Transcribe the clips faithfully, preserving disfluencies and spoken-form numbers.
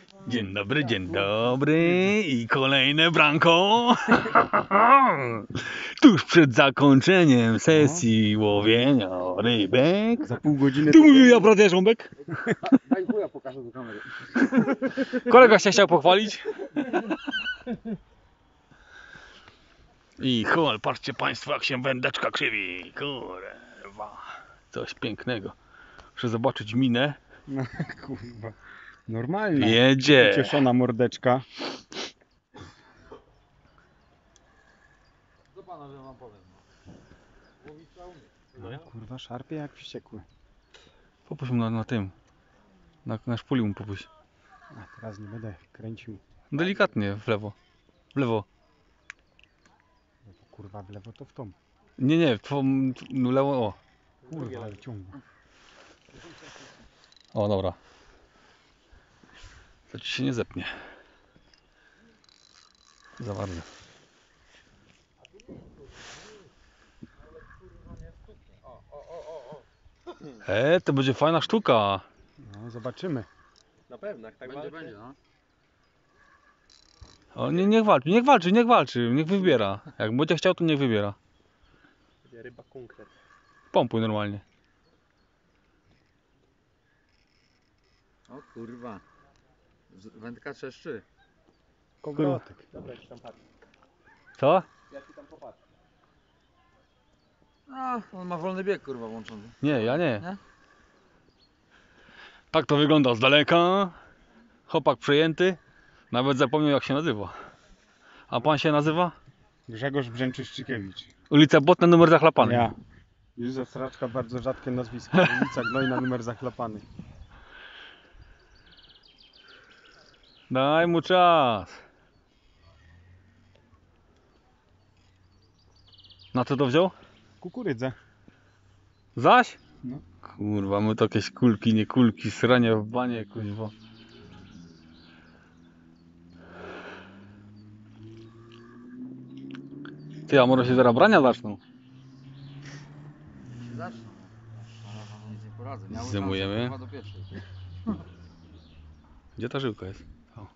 Dzień dobry, dzień dobry i kolejne branko. Tuż przed zakończeniem sesji łowienia rybek. Za pół godziny. Tu mówił ja brat Jarząbek. Daj chuja, pokażę do kamery. Kolega się chciał pochwalić. I chol, patrzcie państwo jak się wędeczka krzywi. Kurwa, coś pięknego. Muszę zobaczyć minę. No kurwa. Normalna. Jedzie. Ucieszona mordeczka. Do pana, że wam powiem. Łowić trzeba umieć. No ja. Kurwa, szarpie jak wściekły. Popuść mu na, na tym. Na, na szpuli mu popuść. A teraz nie będę kręcił. Delikatnie w lewo. W lewo. Kurwa, w lewo to w tą. Nie, nie, w twą w lewo. O. Kurwa, ale ciągnie. O, dobra. To ci się nie zepnie. Za bardzo. E, to będzie fajna sztuka. No, zobaczymy. Na pewno, jak tak będzie, będzie, no. O, nie, niech walczy, niech walczy, niech walczy, niech wybiera. Jak będzie chciał, to niech wybiera. Będzie ryba konkret. Pompuj normalnie. O kurwa. Z- Wędka trzeszczy. Kogrotek. Dobra, ja ci tam patrzę. Co? Ja ci tam popatrzę. A, on ma wolny bieg kurwa włączony. Nie, ja nie. Nie? Tak to wygląda z daleka. Chłopak przejęty. Nawet zapomniał jak się nazywa. A pan się nazywa? Grzegorz Brzęczyszczykiewicz. Ulica Błotna, numer zachlapany. Ja. Józef Straczka, bardzo rzadkie nazwisko. Ulica Gnojna, numer zachlapany. Daj mu czas. Na co to wziął? Kukurydzę. Zaś? No. Kurwa, my to jakieś kulki, nie kulki, sranie w banie, kuźwa. Ty, a może się zaraz brania zaczną? Się zaczną. Ale wam nic nie poradzę. Miały Zdejmujemy. szansę, kurwa, do pierwszej. Gdzie ta żyłka jest? O.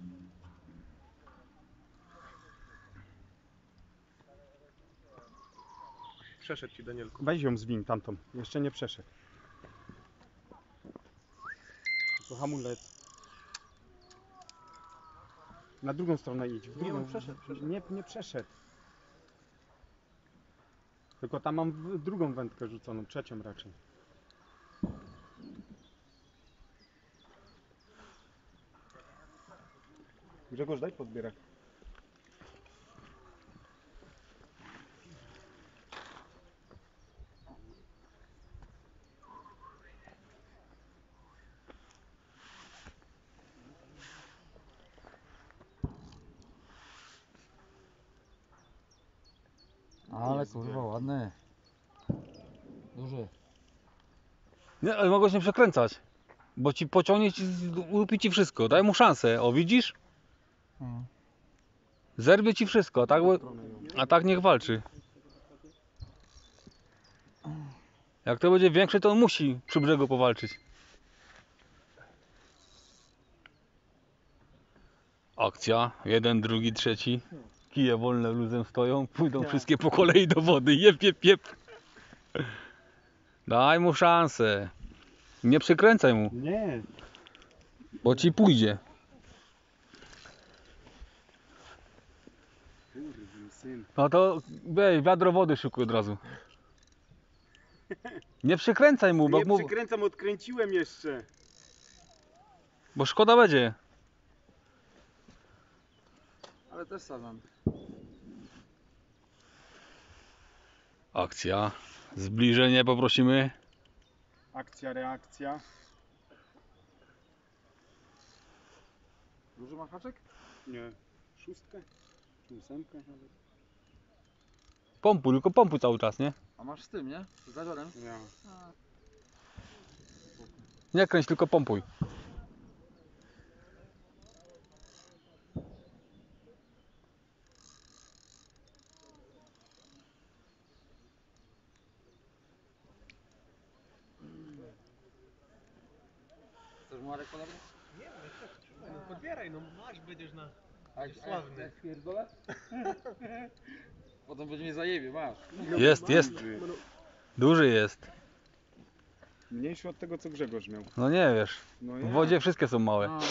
Przeszedł ci, Danielku. Weź ją zwin tamtą. Jeszcze nie przeszedł. To hamulec. Na drugą stronę idź. W drugą. Nie, on przeszedł, przeszedł. Nie, nie przeszedł. Tylko tam mam w drugą wędkę rzuconą, trzecią raczej. Grzegorz, daj podbierak. Ale kurwa ładny. Duży. Nie, ale mogłeś nie przekręcać. Bo ci pociągnie, ci ulupi ci wszystko. Daj mu szansę. O, widzisz? Mhm. Zerwie ci wszystko, a tak, bo- a tak niech walczy. Jak to będzie większy, to on musi przy brzegu powalczyć. Akcja. Jeden, drugi, trzeci. Kije wolne luzem stoją. Pójdą wszystkie po kolei do wody. Jep, jep, jep. Daj mu szansę. Nie przykręcaj mu, Nie. bo ci pójdzie. Kurde, syn. No to weź, wiadro wody szykuj od razu. Nie przykręcaj mu, bo, Nie mu, przykręcam, odkręciłem jeszcze. bo szkoda będzie. Ale też sadzam. Akcja. Zbliżenie poprosimy. Akcja, reakcja. Duży ma haczek? Nie. Szóstkę? Czy ósemkę nawet? Pompuj, tylko pompuj cały czas, nie? A masz z tym, nie? Z zawiorem? Ja. Nie kręć, tylko pompuj. Chcesz Marek podobnie? Daj, no masz, będziesz na... A jak, a Sławny. jak pierdolę? Potem będzie mnie zajebie, masz. Jest, jest. Duży jest. Mniejszy od tego, co Grzegorz miał. No nie wiesz. No W ja. wodzie wszystkie są małe. No.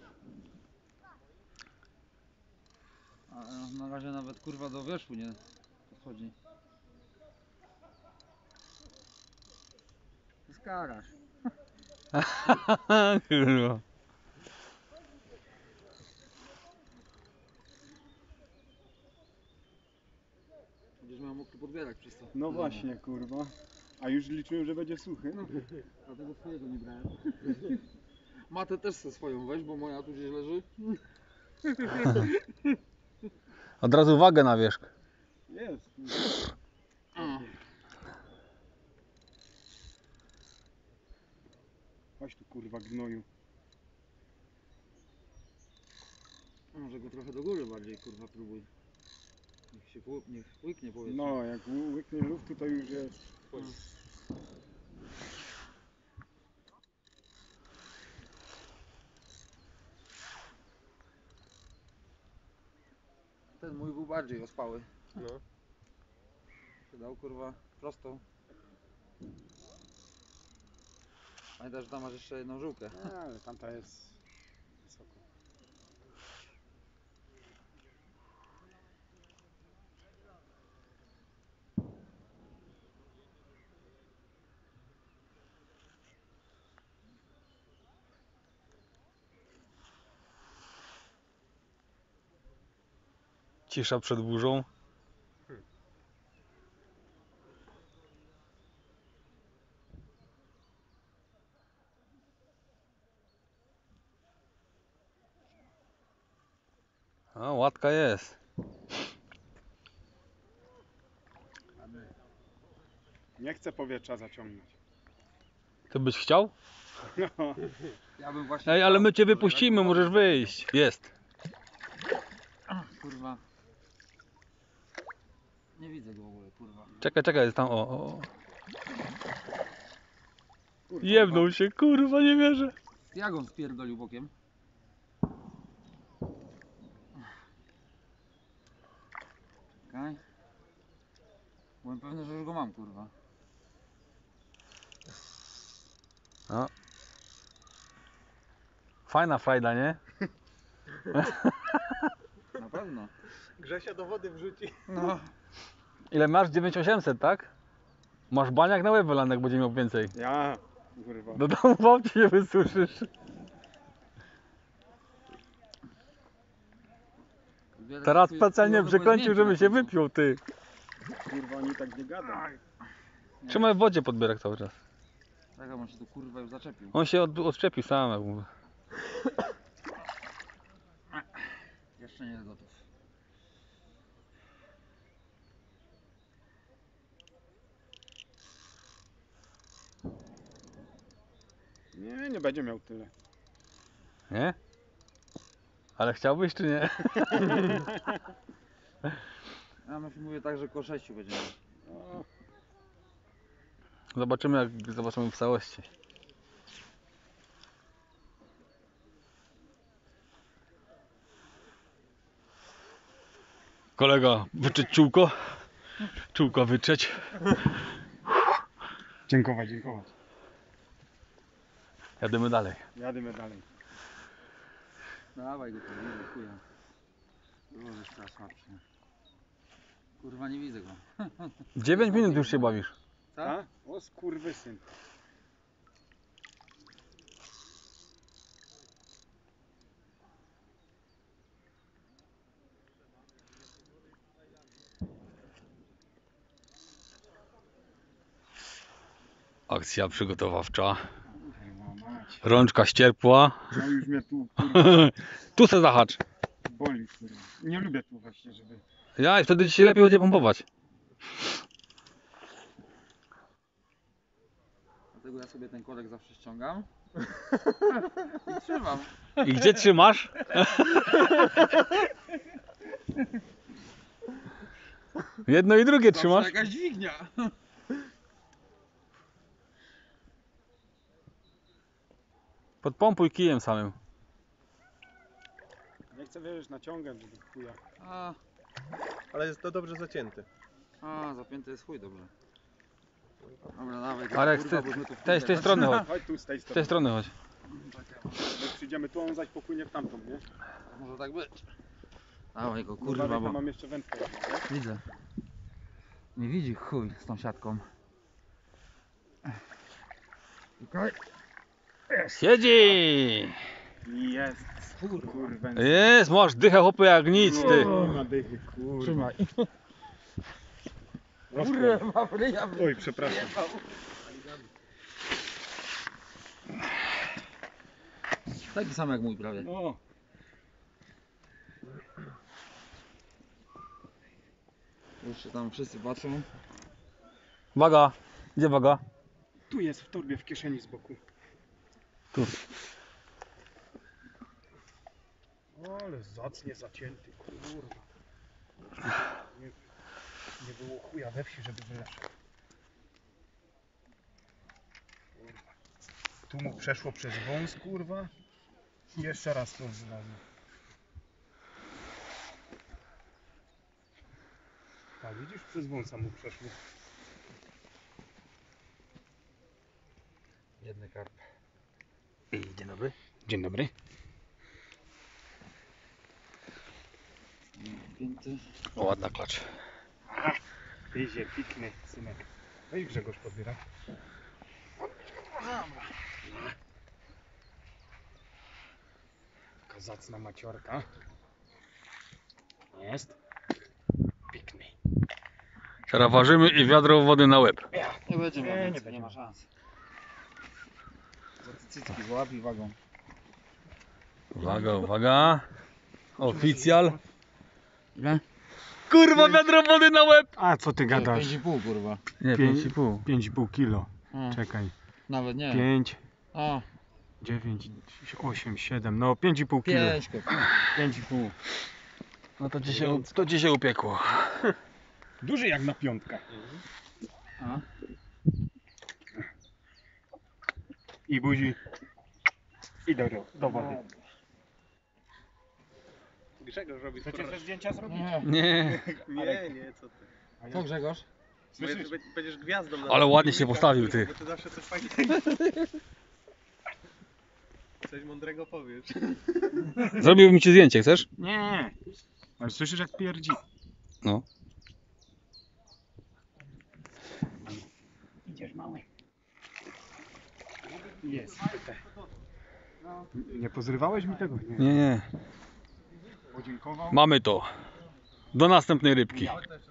A na razie nawet kurwa do wierzchu nie podchodzi. To jest karaś. Kurwa. Będziesz miał mógł podbierać przez to. No właśnie, kurwa. A już liczyłem, że będzie suchy. No, dlatego swojego nie brałem. Matę też se swoją weź, bo moja tu gdzieś leży. Od razu wagę na wierzch. Jest. Chodź tu, kurwa, gnoju. Może go trochę do góry bardziej kurwa próbuj. Niech się pu- niech łyknie powietrze. No, jak ł- łyknie luftu, to już jest. Ten mój był bardziej ospały. No. Się dał kurwa prosto. Pamiętasz, że tam masz jeszcze jedną żółkę. A, ale tamta jest wysoko. Cisza przed burzą. A, łatka jest. Nie chcę powietrza zaciągnąć. Ty byś chciał? No. Ja bym właśnie. Ej, ale my cię chciał, wypuścimy, kurwa, możesz wyjść. Jest. Kurwa. Nie widzę go w ogóle, kurwa. Czekaj, czekaj, jest tam, o, o. Kurwa, Jebnął się, kurwa, nie wierzę. Jak on spierdolił bokiem? Czekaj. Byłem pewny, że już go mam, kurwa. No. Fajna frajda, nie? Na pewno. Grzesia do wody wrzuci. No. Ile masz? dziewięć tysięcy osiemset, tak? Masz baniak na łeb wylany, jak będzie miał więcej. Ja, kurwa. Do domu babci nie wysuszysz. Teraz specjalnie przekręcił, żeby się wypił, ty. Kurwa, oni tak nie gadają. Trzymaj w wodzie podbierak cały czas. Tak, on się tu kurwa już zaczepił. On się od, odczepił sam, jak mówię. Jeszcze nie jest gotów. Nie, nie będzie miał tyle. Nie? Ale chciałbyś, czy nie? Ja myślę, mówię tak, że koło sześciu będzie. O, Zobaczymy, jak zobaczymy w całości. Kolega, wytrzeć czółko. Czółko wytrzeć. dziękować, dziękować. Jadymy dalej. Jadymy dalej. Dawaj go tu, widzę, chuja. Było już teraz słabszy. Kurwa, nie widzę go. dziewięć minut już się bawisz. Tak? A? O skurwysyn. Akcja przygotowawcza. Kurwa mać. Rączka ścierpła. No już mnie tu, kurwa, Tu se zahacz. boli, kurwa. Nie lubię tu właśnie, żeby... Ja i wtedy ci się lepiej będzie pompować. Dlatego ja sobie ten korek zawsze ściągam. I trzymam. I gdzie trzymasz? Jedno i drugie Zawsze trzymasz? jakaś dźwignia. Podpompuj kijem samym. chcę, wiesz, naciągać, żeby chuja. A, Ale jest to dobrze zacięty. a, zapięty jest chuj dobrze. Dobra, dawaj. Marek, kurwa, z bośmy tu tej, z tej strony chodź. Chodź tu z tej Z strony. tej strony chodź. Jak przyjdziemy tu, on zaś popłynie w tamtą, nie? Może tak być. Dawaj go, Kurwa, kurwa, bo... mam jeszcze wędkę. Nie? Widzę. Nie widzi chuj z tą siatką. Okej. Siedzi! Jest. Kurwa. Jest, masz dychę chłopy jak nic, ty. Nie ma dychy, kurwa. Trzymaj. Rozkład. Kurwa, bryja, Oj, przepraszam. taki sam jak mój prawie. O, Już się tam wszyscy patrzą. Waga. Gdzie waga? tu jest w torbie, w kieszeni z boku. Tu. Ale zacnie zacięty, kurwa. Nie, nie było chuja we wsi, żeby wyleszł. Kurwa. Tu mu przeszło przez wąs, kurwa. I jeszcze raz to znowu. A widzisz, przez wąsa mu przeszło. Jedny karp. Dzień dobry. Dzień dobry. Pięty. O, ładna klacz. Pyzie, pikny, synek. No i Grzegorz podbiera. Taka zacna maciorka. Jest. Pikny. Teraz ważymy i wiadro wody na łeb. Nie będzie miał, Nie, nie, nie nie, będzie ma miał. szans. Za te cycki złapi wagą. Uwaga, uwaga. Oficjal. Ile? Kurwa, wiadro wody na łeb! A co ty gadasz? pięć i pół kurwa. Nie, Pięć- pięć i pół. pięć i pół kilo. A, Czekaj. nawet nie. pięć, A, dziewięć, osiem, siedem. No pięć i pół kilo. pięć kurwa. pięć i pół. No to ci się, to ci się upiekło. Duży jak na piątkę. A? I buzi. I do, do wody. Grzegorz robi Chcecie skoro... też zdjęcia zrobić? Nie. Nie. Nie, nie, co ty. Co Grzegorz? Mówię, Słyszysz? ty be- będziesz gwiazdą na Ale naszym ładnie się filmikach, postawił, kurwa, ty. Bo ty zawsze coś fajnego. Coś mądrego powiesz. Zrobiłbym ci zdjęcie, chcesz? Nie. Ale słyszysz jak pierdzi? No. Idziesz mały. Jest. Nie pozrywałeś mi tego? Nie. Nie, nie. Podziękował. Mamy to. Do następnej rybki. Ale to jeszcze